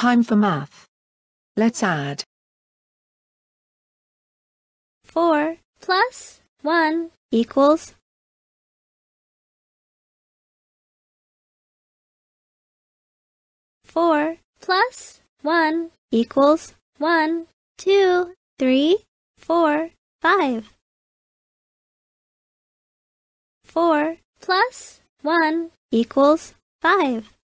Time for math. Let's add. 4 plus 1 equals 4 plus 1 equals 1, 2, 3, 4, 5. 4 plus 1 equals 5.